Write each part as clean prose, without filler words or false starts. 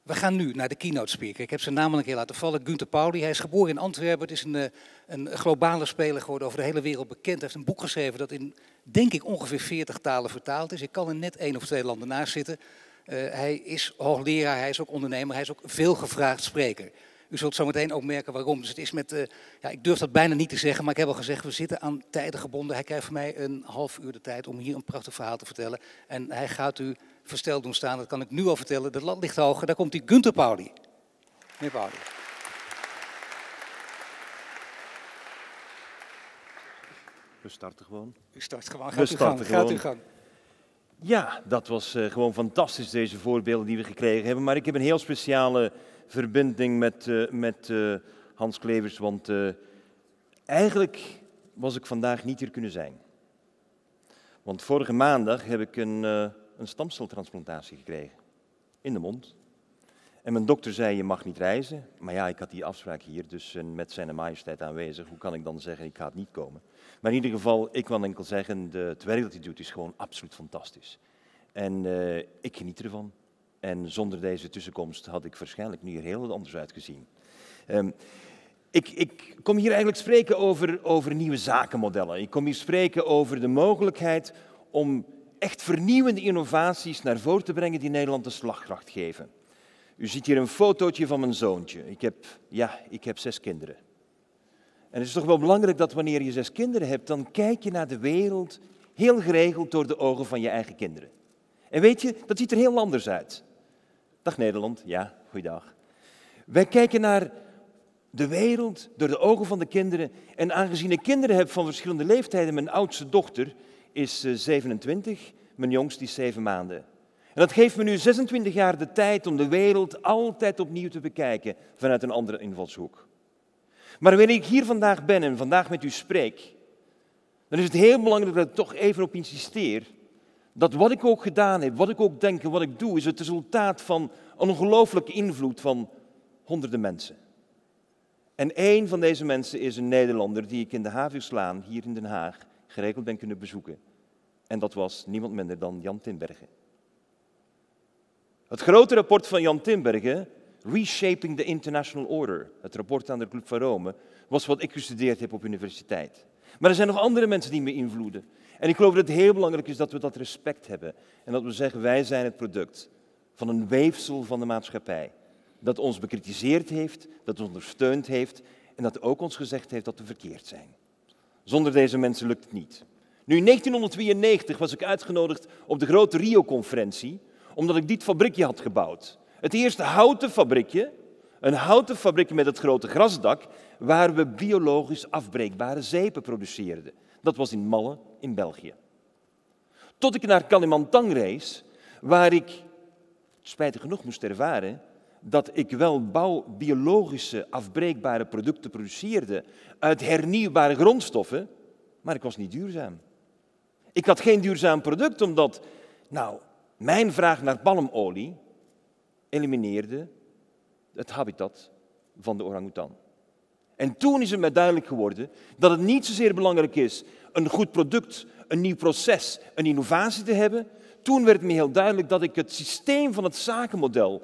We gaan nu naar de keynote speaker. Ik heb zijn naam al een keer laten vallen, Günter Pauli. Hij is geboren in Antwerpen. Het is een globale speler geworden, over de hele wereld bekend. Hij heeft een boek geschreven dat in, denk ik, ongeveer 40 talen vertaald is. Ik kan er net 1 of 2 landen naast zitten. Hij is hoogleraar, hij is ook ondernemer, hij is ook veel gevraagd spreker. U zult zo meteen ook merken waarom. Dus het is met, ik durf dat bijna niet te zeggen, maar ik heb al gezegd, we zitten aan tijden gebonden. Hij krijgt van mij een half uur de tijd om hier een prachtig verhaal te vertellen. En hij gaat u versteld doen staan, dat kan ik nu al vertellen. De lat ligt hoger, daar komt hij, Günter Pauli. Meneer Pauli. We starten gewoon. U start gewoon, gaat uw gang. Ja, dat was gewoon fantastisch, deze voorbeelden die we gekregen hebben. Maar ik heb een heel speciale verbinding met Hans Klevers, want eigenlijk was ik vandaag niet hier kunnen zijn. Want vorige maandag heb ik een stamceltransplantatie gekregen, in de mond. En mijn dokter zei, je mag niet reizen. Maar ja, ik had die afspraak hier, dus met zijn majesteit aanwezig. Hoe kan ik dan zeggen, ik ga het niet komen? Maar in ieder geval, ik wil enkel zeggen, het werk dat hij doet is gewoon absoluut fantastisch. En ik geniet ervan. En zonder deze tussenkomst had ik waarschijnlijk nu er heel anders uitgezien. Ik kom hier eigenlijk spreken over nieuwe zakenmodellen. Ik kom hier spreken over de mogelijkheid om echt vernieuwende innovaties naar voren te brengen die Nederland de slagkracht geven. U ziet hier een fotootje van mijn zoontje. Ik heb 6 kinderen. En het is toch wel belangrijk dat wanneer je 6 kinderen hebt, dan kijk je naar de wereld heel geregeld door de ogen van je eigen kinderen. En weet je, dat ziet er heel anders uit. Dag Nederland, ja, goeiedag. Wij kijken naar de wereld door de ogen van de kinderen. En aangezien ik kinderen heb van verschillende leeftijden, mijn oudste dochter is 27, mijn jongste is 7 maanden. En dat geeft me nu 26 jaar de tijd om de wereld altijd opnieuw te bekijken vanuit een andere invalshoek. Maar wanneer ik hier vandaag ben en vandaag met u spreek, dan is het heel belangrijk dat ik toch even op insisteer dat wat ik ook gedaan heb, wat ik ook denk en wat ik doe, is het resultaat van een ongelooflijke invloed van honderden mensen. En één van deze mensen is een Nederlander die ik in de Haviuslaan hier in Den Haag geregeld ben kunnen bezoeken. En dat was niemand minder dan Jan Tinbergen. Het grote rapport van Jan Tinbergen, Reshaping the International Order, het rapport aan de Club van Rome, was wat ik gestudeerd heb op universiteit. Maar er zijn nog andere mensen die me invloeden. En ik geloof dat het heel belangrijk is dat we dat respect hebben. En dat we zeggen, wij zijn het product van een weefsel van de maatschappij. Dat ons bekritiseerd heeft, dat ons ondersteund heeft en dat ook ons gezegd heeft dat we verkeerd zijn. Zonder deze mensen lukt het niet. Nu in 1992 was ik uitgenodigd op de grote Rio-conferentie, omdat ik dit fabriekje had gebouwd. Het eerste houten fabriekje, een houten fabriekje met het grote grasdak, waar we biologisch afbreekbare zeepen produceerden. Dat was in Malle in België. Tot ik naar Kalimantan reis, waar ik spijtig genoeg moest ervaren dat ik wel biologische afbreekbare producten produceerde uit hernieuwbare grondstoffen, maar ik was niet duurzaam. Ik had geen duurzaam product omdat, mijn vraag naar palmolie elimineerde het habitat van de orang-oetan. En toen is het mij duidelijk geworden dat het niet zozeer belangrijk is een goed product, een nieuw proces, een innovatie te hebben. Toen werd me heel duidelijk dat ik het systeem van het zakenmodel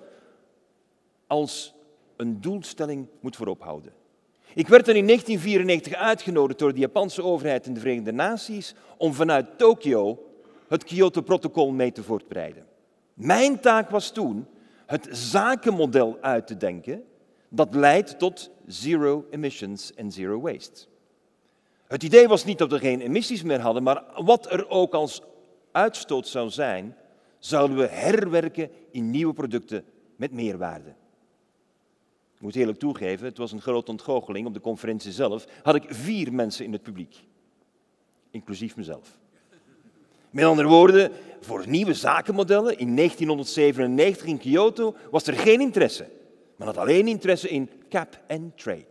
als een doelstelling moet voorop houden. Ik werd dan in 1994 uitgenodigd door de Japanse overheid en de Verenigde Naties om vanuit Tokio het Kyoto-protocol mee te voortbreiden. Mijn taak was toen het zakenmodel uit te denken dat leidt tot zero emissions en zero waste. Het idee was niet dat we geen emissies meer hadden, maar wat er ook als uitstoot zou zijn, zouden we herwerken in nieuwe producten met meerwaarde. Ik moet eerlijk toegeven, het was een grote ontgoocheling. Op de conferentie zelf had ik 4 mensen in het publiek, inclusief mezelf. Met andere woorden, voor nieuwe zakenmodellen in 1997 in Kyoto was er geen interesse. Men had alleen interesse in cap and trade.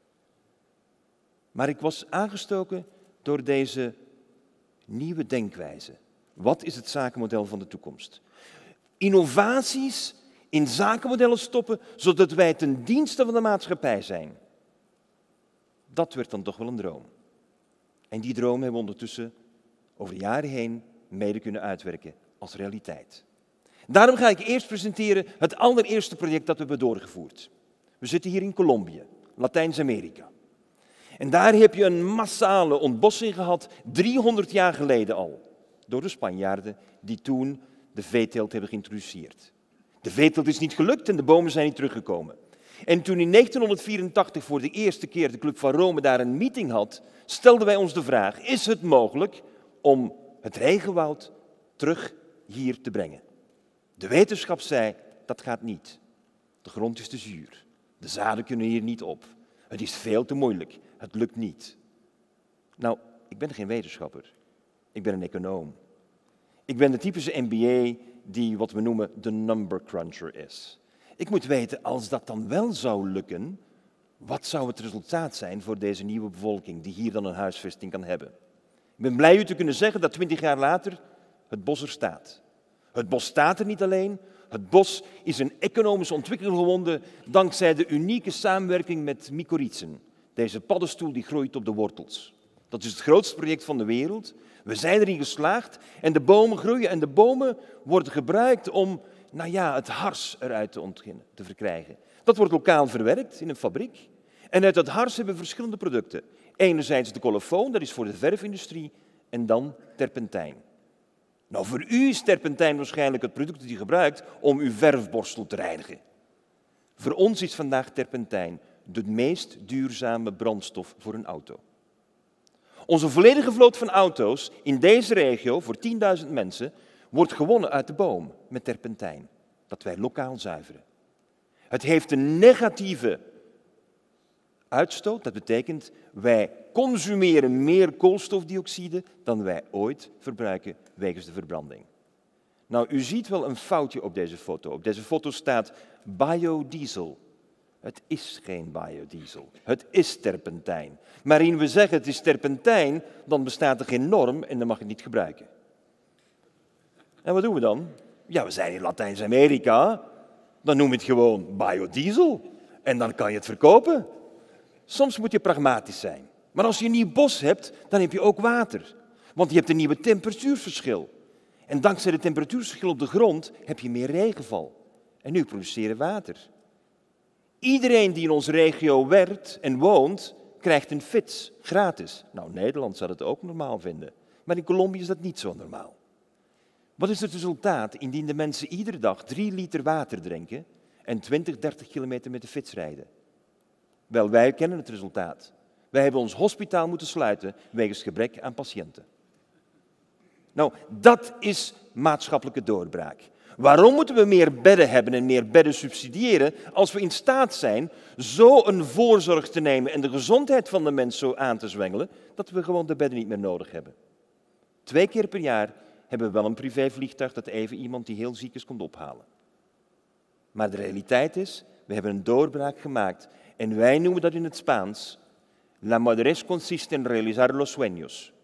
Maar ik was aangestoken door deze nieuwe denkwijze. Wat is het zakenmodel van de toekomst? Innovaties in zakenmodellen stoppen, zodat wij ten dienste van de maatschappij zijn. Dat werd dan toch wel een droom. En die droom hebben we ondertussen over de jaren heen mede kunnen uitwerken als realiteit. Daarom ga ik eerst presenteren het allereerste project dat we hebben doorgevoerd. We zitten hier in Colombia, Latijns-Amerika. En daar heb je een massale ontbossing gehad, 300 jaar geleden al, door de Spanjaarden die toen de veeteelt hebben geïntroduceerd. De veeteelt is niet gelukt en de bomen zijn niet teruggekomen. En toen in 1984 voor de eerste keer de Club van Rome daar een meeting had, stelden wij ons de vraag, is het mogelijk om het regenwoud terug hier te brengen? De wetenschap zei, dat gaat niet. De grond is te zuur. De zaden kunnen hier niet op. Het is veel te moeilijk. Het lukt niet. Nou, ik ben geen wetenschapper. Ik ben een econoom. Ik ben de typische MBA die wat we noemen de number cruncher is. Ik moet weten, als dat dan wel zou lukken, wat zou het resultaat zijn voor deze nieuwe bevolking die hier dan een huisvesting kan hebben? Ik ben blij u te kunnen zeggen dat 20 jaar later het bos er staat. Het bos staat er niet alleen. Het bos is een economische ontwikkeling gewonnen dankzij de unieke samenwerking met mycorrhizen. Deze paddenstoel die groeit op de wortels. Dat is het grootste project van de wereld. We zijn erin geslaagd en de bomen groeien en de bomen worden gebruikt om het hars eruit te verkrijgen. Dat wordt lokaal verwerkt in een fabriek. En uit dat hars hebben we verschillende producten. Enerzijds de colofoon, dat is voor de verfindustrie, en dan terpentijn. Nou, voor u is terpentijn waarschijnlijk het product dat u gebruikt om uw verfborstel te reinigen. Voor ons is vandaag terpentijn de meest duurzame brandstof voor een auto. Onze volledige vloot van auto's in deze regio, voor 10.000 mensen, wordt gewonnen uit de boom met terpentijn, dat wij lokaal zuiveren. Het heeft een negatieve uitstoot, dat betekent wij consumeren meer koolstofdioxide dan wij ooit verbruiken wegens de verbranding. Nou, u ziet wel een foutje op deze foto. Op deze foto staat biodiesel. Het is geen biodiesel, het is terpentijn. Maar indien we zeggen het is terpentijn, dan bestaat er geen norm en dan mag je het niet gebruiken. En wat doen we dan? Ja, we zijn in Latijns-Amerika, dan noem je het gewoon biodiesel en dan kan je het verkopen. Soms moet je pragmatisch zijn. Maar als je een nieuw bos hebt, dan heb je ook water. Want je hebt een nieuwe temperatuurverschil. En dankzij de temperatuurverschil op de grond heb je meer regenval. En nu produceren water. Iedereen die in onze regio werkt en woont, krijgt een fiets, gratis. Nou, Nederland zou dat ook normaal vinden. Maar in Colombia is dat niet zo normaal. Wat is het resultaat indien de mensen iedere dag 3 liter water drinken en 20, 30 kilometer met de fiets rijden? Wel, wij kennen het resultaat. Wij hebben ons hospitaal moeten sluiten wegens gebrek aan patiënten. Nou, dat is maatschappelijke doorbraak. Waarom moeten we meer bedden hebben en meer bedden subsidiëren als we in staat zijn zo een voorzorg te nemen en de gezondheid van de mens zo aan te zwengelen dat we gewoon de bedden niet meer nodig hebben? 2 keer per jaar hebben we wel een privévliegtuig dat even iemand die heel ziek is komt ophalen. Maar de realiteit is, we hebben een doorbraak gemaakt en wij noemen dat in het Spaans la madurez consiste en realizar los sueños.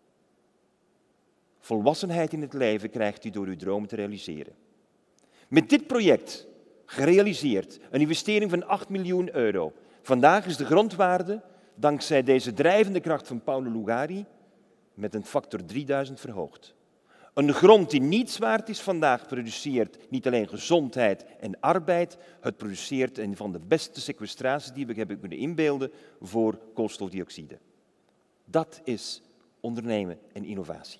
Volwassenheid in het leven krijgt u door uw dromen te realiseren. Met dit project, gerealiseerd, een investering van 8 miljoen euro. Vandaag is de grondwaarde, dankzij deze drijvende kracht van Paulo Lugari, met een factor 3000 verhoogd. Een grond die niets waard is vandaag produceert niet alleen gezondheid en arbeid, het produceert een van de beste sequestraties die we hebben kunnen inbeelden voor koolstofdioxide. Dat is ondernemen en innovatie.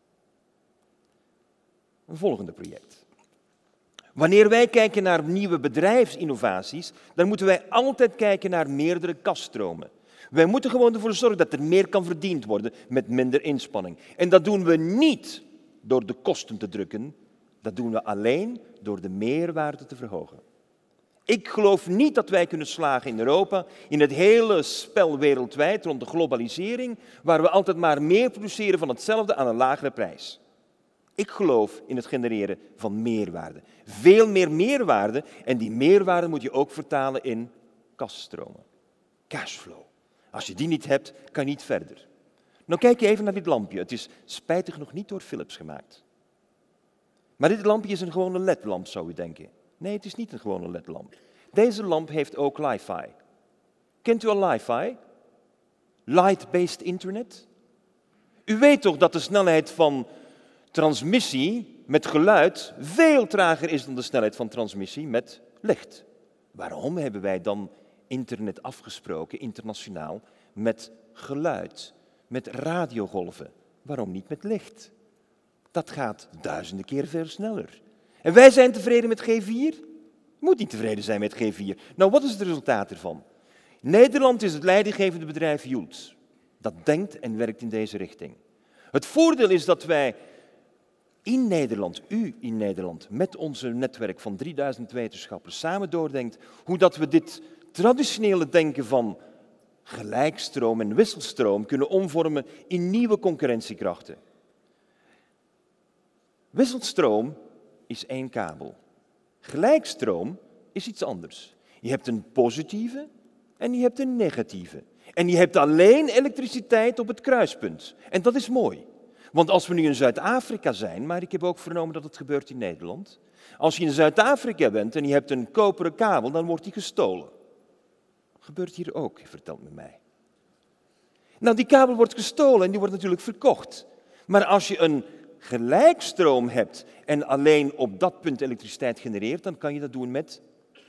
Een volgende project. Wanneer wij kijken naar nieuwe bedrijfsinnovaties, dan moeten wij altijd kijken naar meerdere kasstromen. Wij moeten gewoon ervoor zorgen dat er meer kan verdiend worden met minder inspanning. En dat doen we niet door de kosten te drukken, dat doen we alleen door de meerwaarde te verhogen. Ik geloof niet dat wij kunnen slagen in Europa, in het hele spel wereldwijd rond de globalisering, waar we altijd maar meer produceren van hetzelfde aan een lagere prijs. Ik geloof in het genereren van meerwaarde. Veel meer meerwaarde en die meerwaarde moet je ook vertalen in kasstromen. Cashflow. Als je die niet hebt, kan je niet verder. Nou kijk je even naar dit lampje. Het is spijtig nog niet door Philips gemaakt. Maar dit lampje is een gewone ledlamp, zou u denken. Nee, het is niet een gewone ledlamp. Deze lamp heeft ook Li-Fi. Kent u al Li-Fi? Light-based internet? U weet toch dat de snelheid van transmissie met geluid veel trager is dan de snelheid van transmissie met licht. Waarom hebben wij dan internet afgesproken, internationaal, met geluid, met radiogolven? Waarom niet met licht? Dat gaat duizenden keer veel sneller. En wij zijn tevreden met G4? Je moet niet tevreden zijn met G4. Nou, wat is het resultaat ervan? Nederland is het leidinggevende bedrijf Joult. Dat denkt en werkt in deze richting. Het voordeel is dat wij in Nederland, u in Nederland, met ons netwerk van 3000 wetenschappers samen doordenkt hoe dat we dit traditionele denken van gelijkstroom en wisselstroom kunnen omvormen in nieuwe concurrentiekrachten. Wisselstroom is één kabel. Gelijkstroom is iets anders. Je hebt een positieve en je hebt een negatieve. En je hebt alleen elektriciteit op het kruispunt. En dat is mooi. Want als we nu in Zuid-Afrika zijn, maar ik heb ook vernomen dat het gebeurt in Nederland. Als je in Zuid-Afrika bent en je hebt een koperen kabel, dan wordt die gestolen. Dat gebeurt hier ook, vertelt men mij. Nou, die kabel wordt gestolen en die wordt natuurlijk verkocht. Maar als je een gelijkstroom hebt en alleen op dat punt elektriciteit genereert, dan kan je dat doen met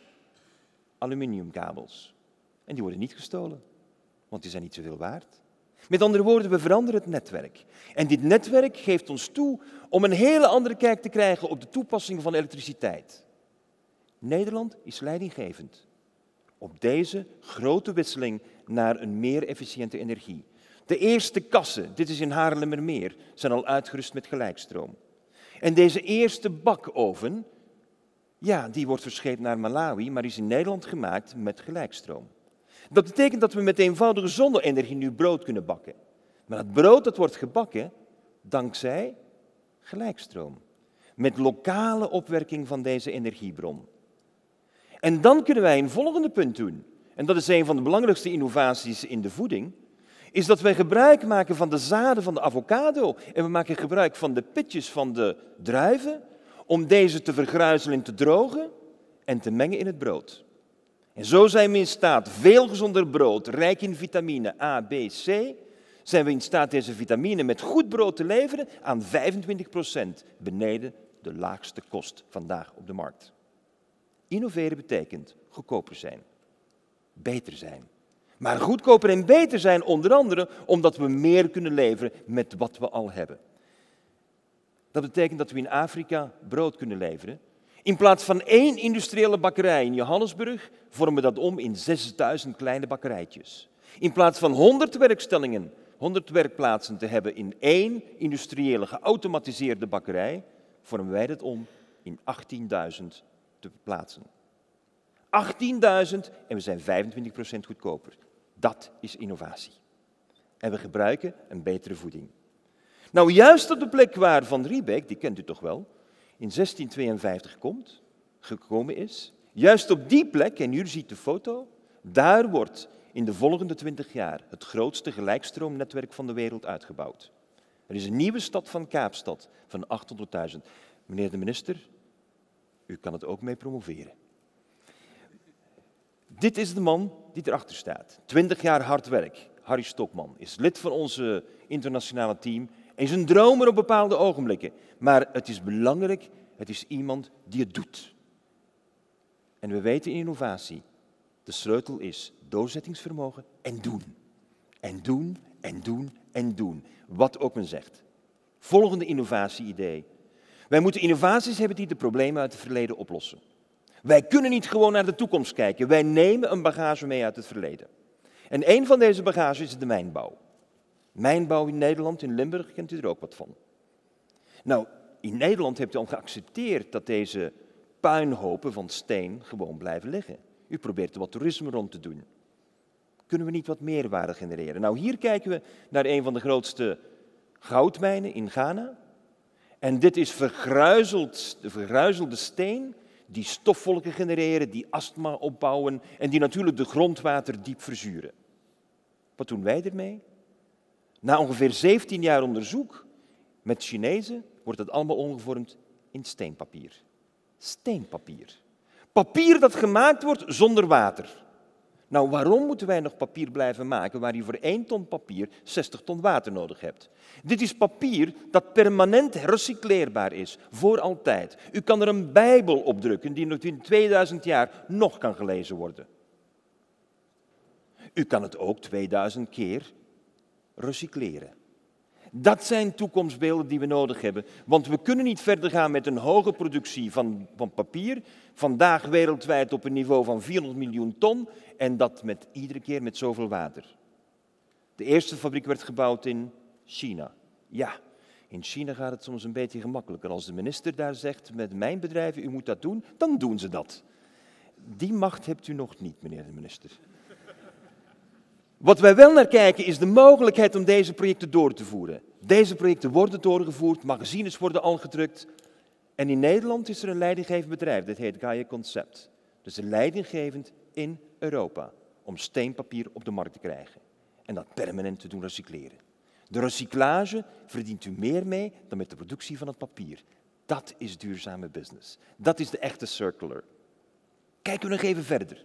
aluminiumkabels. En die worden niet gestolen, want die zijn niet zoveel waard. Met andere woorden, we veranderen het netwerk. En dit netwerk geeft ons toe om een hele andere kijk te krijgen op de toepassing van elektriciteit. Nederland is leidinggevend op deze grote wisseling naar een meer efficiënte energie. De eerste kassen, dit is in Haarlemmermeer, zijn al uitgerust met gelijkstroom. En deze eerste bakoven, ja, die wordt verscheept naar Malawi, maar is in Nederland gemaakt met gelijkstroom. Dat betekent dat we met eenvoudige zonne-energie nu brood kunnen bakken. Maar dat brood dat wordt gebakken dankzij gelijkstroom. Met lokale opwerking van deze energiebron. En dan kunnen wij een volgende punt doen. En dat is een van de belangrijkste innovaties in de voeding. Is dat wij gebruik maken van de zaden van de avocado. En we maken gebruik van de pitjes van de druiven. Om deze te vergruizelen en te drogen en te mengen in het brood. En zo zijn we in staat, veel gezonder brood, rijk in vitamine A, B, C, zijn we in staat deze vitamine met goed brood te leveren aan 25% beneden de laagste kost vandaag op de markt. Innoveren betekent goedkoper zijn, beter zijn. Maar goedkoper en beter zijn onder andere omdat we meer kunnen leveren met wat we al hebben. Dat betekent dat we in Afrika brood kunnen leveren. In plaats van 1 industriële bakkerij in Johannesburg vormen we dat om in 6000 kleine bakkerijtjes. In plaats van 100 werkstellingen, 100 werkplaatsen te hebben in 1 industriële geautomatiseerde bakkerij, vormen wij dat om in 18.000 te plaatsen. 18.000 en we zijn 25% goedkoper. Dat is innovatie. En we gebruiken een betere voeding. Nou, juist op de plek waar Van Riebeeck, die kent u toch wel, in 1652 gekomen is, juist op die plek, en u ziet de foto, daar wordt in de volgende 20 jaar het grootste gelijkstroomnetwerk van de wereld uitgebouwd. Er is een nieuwe stad van Kaapstad van 800.000. Meneer de minister, u kan het ook mee promoveren. Dit is de man die erachter staat. 20 jaar hard werk. Harry Stokman is lid van onze internationale team. Hij is een dromer op bepaalde ogenblikken. Maar het is belangrijk, het is iemand die het doet. En we weten in innovatie, de sleutel is doorzettingsvermogen en doen. En doen, en doen, en doen. Wat ook men zegt. Volgende innovatie-idee. Wij moeten innovaties hebben die de problemen uit het verleden oplossen. Wij kunnen niet gewoon naar de toekomst kijken. Wij nemen een bagage mee uit het verleden. En een van deze bagages is de mijnbouw. Mijnbouw in Nederland, in Limburg, kent u er ook wat van. Nou, in Nederland hebt u al geaccepteerd dat deze puinhopen van steen gewoon blijven liggen. U probeert er wat toerisme rond te doen. Kunnen we niet wat meerwaarde genereren? Nou, hier kijken we naar een van de grootste goudmijnen in Ghana. En dit is de vergruizelde steen die stofwolken genereren, die astma opbouwen en die natuurlijk de grondwater diep verzuren. Wat doen wij ermee? Na ongeveer 17 jaar onderzoek met Chinezen wordt het allemaal omgevormd in steenpapier. Steenpapier. Papier dat gemaakt wordt zonder water. Nou, waarom moeten wij nog papier blijven maken waar je voor 1 ton papier 60 ton water nodig hebt? Dit is papier dat permanent recycleerbaar is, voor altijd. U kan er een Bijbel op drukken die nog in 2000 jaar nog kan gelezen worden. U kan het ook 2000 keer recycleren. Dat zijn toekomstbeelden die we nodig hebben, want we kunnen niet verder gaan met een hoge productie van papier, vandaag wereldwijd op een niveau van 400 miljoen ton en dat met iedere keer met zoveel water. De eerste fabriek werd gebouwd in China. Ja, in China gaat het soms een beetje gemakkelijker. Als de minister daar zegt, met mijn bedrijven, u moet dat doen, dan doen ze dat. Die macht hebt u nog niet, meneer de minister. Wat wij wel naar kijken is de mogelijkheid om deze projecten door te voeren. Deze projecten worden doorgevoerd, magazines worden al gedrukt. En in Nederland is er een leidinggevend bedrijf, dat heet Gaia Concept. Dus leidinggevend in Europa om steenpapier op de markt te krijgen. En dat permanent te doen recycleren. De recyclage verdient u meer mee dan met de productie van het papier. Dat is duurzame business. Dat is de echte circular. Kijken we nog even verder.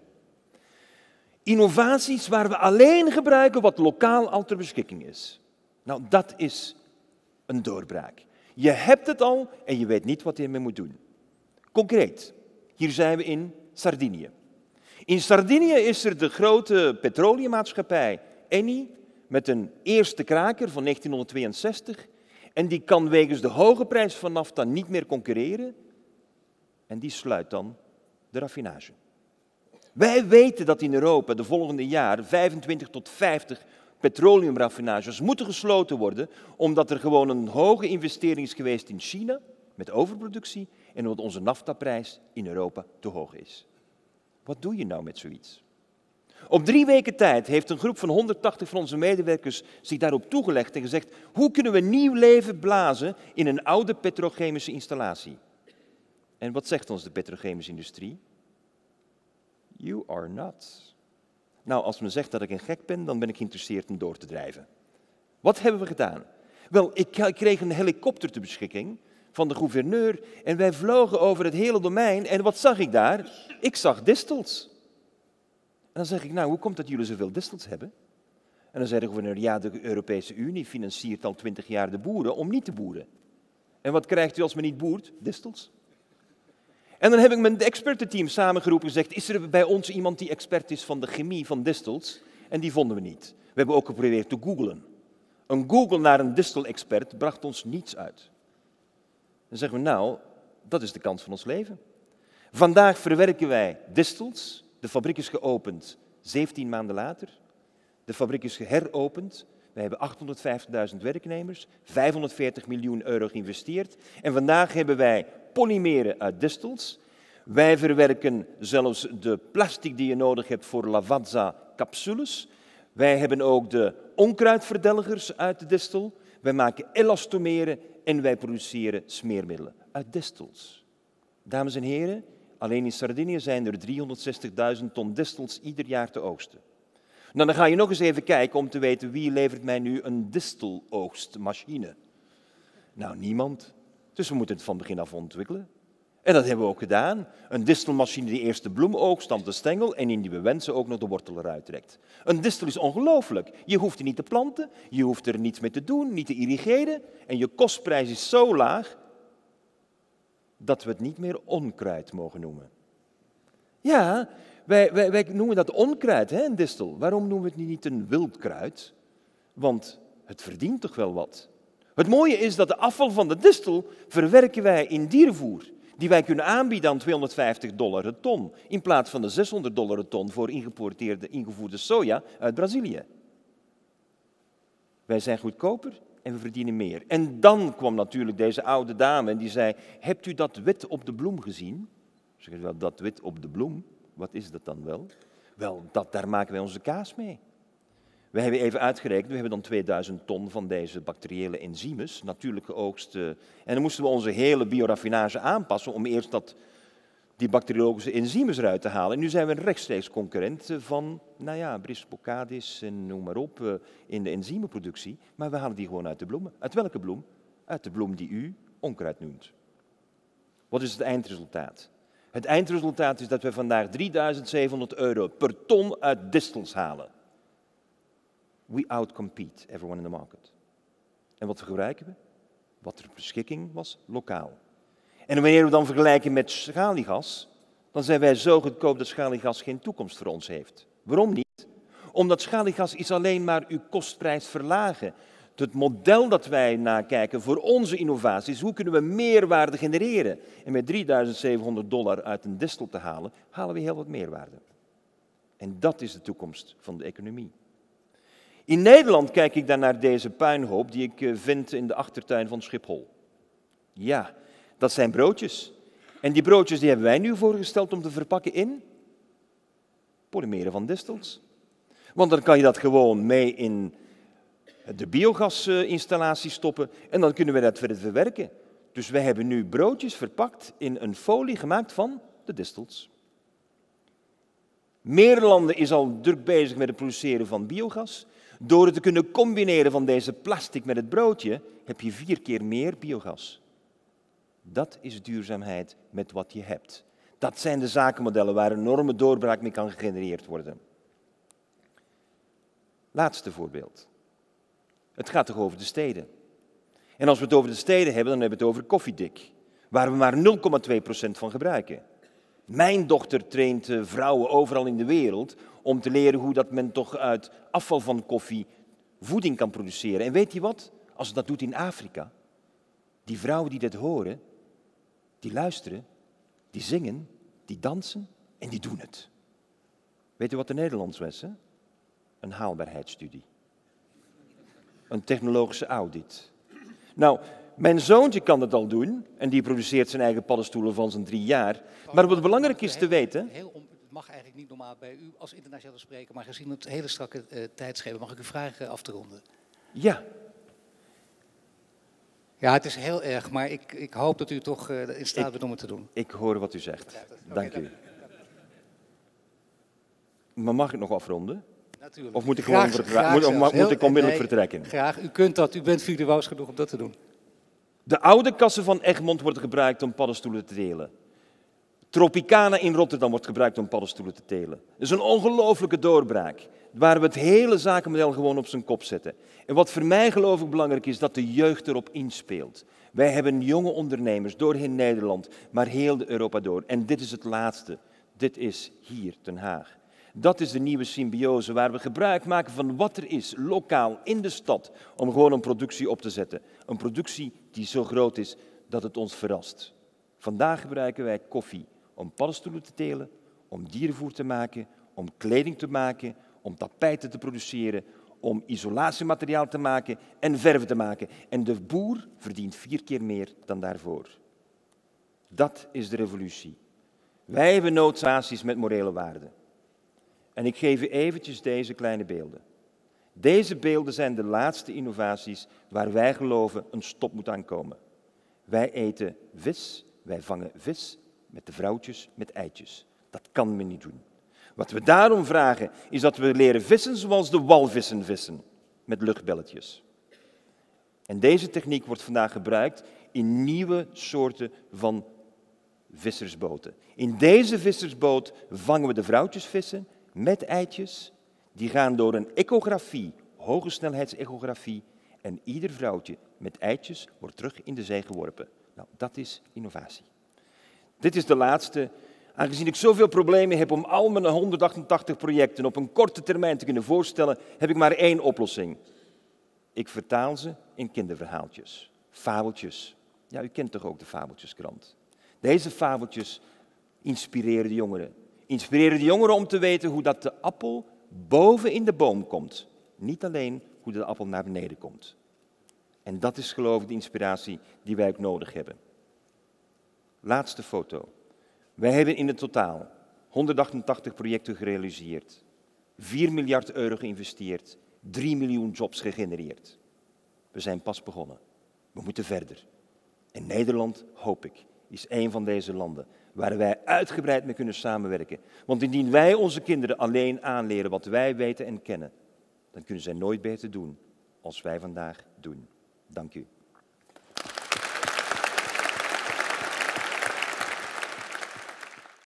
Innovaties waar we alleen gebruiken wat lokaal al ter beschikking is. Nou, dat is een doorbraak. Je hebt het al en je weet niet wat je ermee moet doen. Concreet, hier zijn we in Sardinië. In Sardinië is er de grote petroleummaatschappij Eni met een eerste kraker van 1962 en die kan wegens de hoge prijs van nafta niet meer concurreren en die sluit dan de raffinage. Wij weten dat in Europa de volgende jaren 25 tot 50 petroleumraffinages moeten gesloten worden, omdat er gewoon een hoge investering is geweest in China met overproductie en omdat onze naftaprijs in Europa te hoog is. Wat doe je nou met zoiets? Op 3 weken tijd heeft een groep van 180 van onze medewerkers zich daarop toegelegd en gezegd, hoe kunnen we nieuw leven blazen in een oude petrochemische installatie? En wat zegt ons de petrochemische industrie? You are nuts. Nou, als men zegt dat ik een gek ben, dan ben ik geïnteresseerd om door te drijven. Wat hebben we gedaan? Wel, ik kreeg een helikopter ter beschikking van de gouverneur en wij vlogen over het hele domein en wat zag ik daar? Ik zag distels. En dan zeg ik, nou, hoe komt dat jullie zoveel distels hebben? En dan zei de gouverneur, ja, de Europese Unie financiert al 20 jaar de boeren om niet te boeren. En wat krijgt u als men niet boert? Distels. En dan heb ik mijn expertenteam samengeroepen en gezegd, is er bij ons iemand die expert is van de chemie van distels? En die vonden we niet. We hebben ook geprobeerd te googlen. Een Google naar een distel-expert bracht ons niets uit. Dan zeggen we, nou, dat is de kans van ons leven. Vandaag verwerken wij distels. De fabriek is geopend 17 maanden later. De fabriek is heropend. We hebben 850.000 werknemers, 540 miljoen euro geïnvesteerd. En vandaag hebben wij polymeren uit distels. Wij verwerken zelfs de plastic die je nodig hebt voor Lavazza-capsules. Wij hebben ook de onkruidverdelgers uit de distel. Wij maken elastomeren en wij produceren smeermiddelen uit distels. Dames en heren, alleen in Sardinië zijn er 360.000 ton distels ieder jaar te oogsten. Nou, dan ga je nog eens even kijken om te weten wie levert mij nu een disteloogstmachine. Nou, niemand. Dus we moeten het van begin af ontwikkelen. En dat hebben we ook gedaan. Een distelmachine die eerst de bloem oogst, dan de stengel en in die we wensen ook nog de wortel eruit trekt. Een distel is ongelooflijk. Je hoeft die niet te planten, je hoeft er niets mee te doen, niet te irrigeren. En je kostprijs is zo laag dat we het niet meer onkruid mogen noemen. Ja, wij noemen dat onkruid, hè, een distel. Waarom noemen we het niet een wildkruid? Want het verdient toch wel wat. Het mooie is dat de afval van de distel verwerken wij in diervoer, die wij kunnen aanbieden aan $250 een ton, in plaats van de $600 een ton voor ingevoerde soja uit Brazilië. Wij zijn goedkoper en we verdienen meer. En dan kwam natuurlijk deze oude dame en die zei, hebt u dat wit op de bloem gezien? Ik zeg, wel, dat wit op de bloem, wat is dat dan wel? Wel, daar maken wij onze kaas mee. We hebben even uitgerekend, we hebben dan 2000 ton van deze bacteriële enzymes, natuurlijk geoogst. En dan moesten we onze hele bioraffinage aanpassen om eerst die bacteriologische enzymes eruit te halen. En nu zijn we een rechtstreeks concurrent van, nou ja, Bristol Bocadis en noem maar op, in de enzymenproductie. Maar we halen die gewoon uit de bloemen. Uit welke bloem? Uit de bloem die u onkruid noemt. Wat is het eindresultaat? Het eindresultaat is dat we vandaag €3.700 per ton uit distels halen. We outcompete everyone in the market. En wat gebruiken we? Wat er beschikking was, lokaal. En wanneer we dan vergelijken met schaliegas, dan zijn wij zo goedkoop dat schaliegas geen toekomst voor ons heeft. Waarom niet? Omdat schaliegas is alleen maar uw kostprijs verlagen. Het model dat wij nakijken voor onze innovaties, hoe kunnen we meerwaarde genereren? En met $3.700 uit een distel te halen, halen we heel wat meerwaarde. En dat is de toekomst van de economie. In Nederland kijk ik dan naar deze puinhoop die ik vind in de achtertuin van Schiphol. Ja, dat zijn broodjes. En die broodjes die hebben wij nu voorgesteld om te verpakken in polymeren van distels. Want dan kan je dat gewoon mee in de biogasinstallatie stoppen en dan kunnen we dat verder verwerken. Dus wij hebben nu broodjes verpakt in een folie gemaakt van de distels. Meer landen is al druk bezig met het produceren van biogas. Door het te kunnen combineren van deze plastic met het broodje, heb je 4 keer meer biogas. Dat is duurzaamheid met wat je hebt. Dat zijn de zakenmodellen waar een enorme doorbraak mee kan gegenereerd worden. Laatste voorbeeld. Het gaat toch over de steden. En als we het over de steden hebben, dan hebben we het over koffiedik, waar we maar 0,2% van gebruiken. Mijn dochter traint vrouwen overal in de wereld om te leren hoe dat men toch uit afval van koffie voeding kan produceren. En weet je wat? Als ze dat doet in Afrika, die vrouwen die dit horen, die luisteren, die zingen, die dansen en die doen het. Weet u wat de Nederlands was? Hè? Een haalbaarheidsstudie. Een technologische audit. Nou, mijn zoontje kan dat al doen en die produceert zijn eigen paddenstoelen van zijn 3 jaar. Maar wat belangrijk is te weten... Het mag eigenlijk niet normaal bij u als internationale spreker, maar gezien het hele strakke tijdschema mag ik uw vraag af te ronden. Ja. Ja, het is heel erg, maar ik hoop dat u toch in staat bent om het te doen. Ik hoor wat u zegt. Dank u. Maar mag ik nog afronden? Natuurlijk. Of moet ik gewoon onmiddellijk vertrekken? Graag, u kunt dat. U bent virtuoos genoeg om dat te doen. De oude kassen van Egmond worden gebruikt om paddenstoelen te telen. Tropicana in Rotterdam wordt gebruikt om paddenstoelen te telen. Dat is een ongelooflijke doorbraak, waar we het hele zakenmodel gewoon op zijn kop zetten. En wat voor mij geloof ik belangrijk is, dat de jeugd erop inspeelt. Wij hebben jonge ondernemers door heel Nederland, maar heel Europa door. En dit is het laatste. Dit is hier, Den Haag. Dat is de nieuwe symbiose waar we gebruik maken van wat er is, lokaal, in de stad, om gewoon een productie op te zetten. Een productie die zo groot is dat het ons verrast. Vandaag gebruiken wij koffie om paddenstoelen te telen, om diervoer te maken, om kleding te maken, om tapijten te produceren, om isolatiemateriaal te maken en verf te maken. En de boer verdient 4 keer meer dan daarvoor. Dat is de revolutie. Wij hebben noodzaties met morele waarden. En ik geef u eventjes deze kleine beelden. Deze beelden zijn de laatste innovaties waar wij geloven een stop moet aankomen. Wij eten vis, wij vangen vis met de vrouwtjes met eitjes. Dat kan men niet doen. Wat we daarom vragen is dat we leren vissen zoals de walvissen vissen, met luchtbelletjes. En deze techniek wordt vandaag gebruikt in nieuwe soorten van vissersboten. In deze vissersboot vangen we de vrouwtjesvissen met eitjes. Die gaan door een echografie, hoge snelheidsechografie, en ieder vrouwtje met eitjes wordt terug in de zee geworpen. Nou, dat is innovatie. Dit is de laatste. Aangezien ik zoveel problemen heb om al mijn 188 projecten op een korte termijn te kunnen voorstellen, heb ik maar 1 oplossing. Ik vertaal ze in kinderverhaaltjes, fabeltjes. Ja, u kent toch ook de Fabeltjeskrant. Deze fabeltjes inspireren de jongeren. Inspireren de jongeren om te weten hoe dat de appel boven in de boom komt. Niet alleen hoe de appel naar beneden komt. En dat is geloof ik de inspiratie die wij ook nodig hebben. Laatste foto. Wij hebben in het totaal 188 projecten gerealiseerd. 4 miljard euro geïnvesteerd. 3 miljoen jobs gegenereerd. We zijn pas begonnen. We moeten verder. En Nederland, hoop ik, is een van deze landen waar wij uitgebreid mee kunnen samenwerken. Want indien wij onze kinderen alleen aanleren wat wij weten en kennen, dan kunnen zij nooit beter doen als wij vandaag doen. Dank u.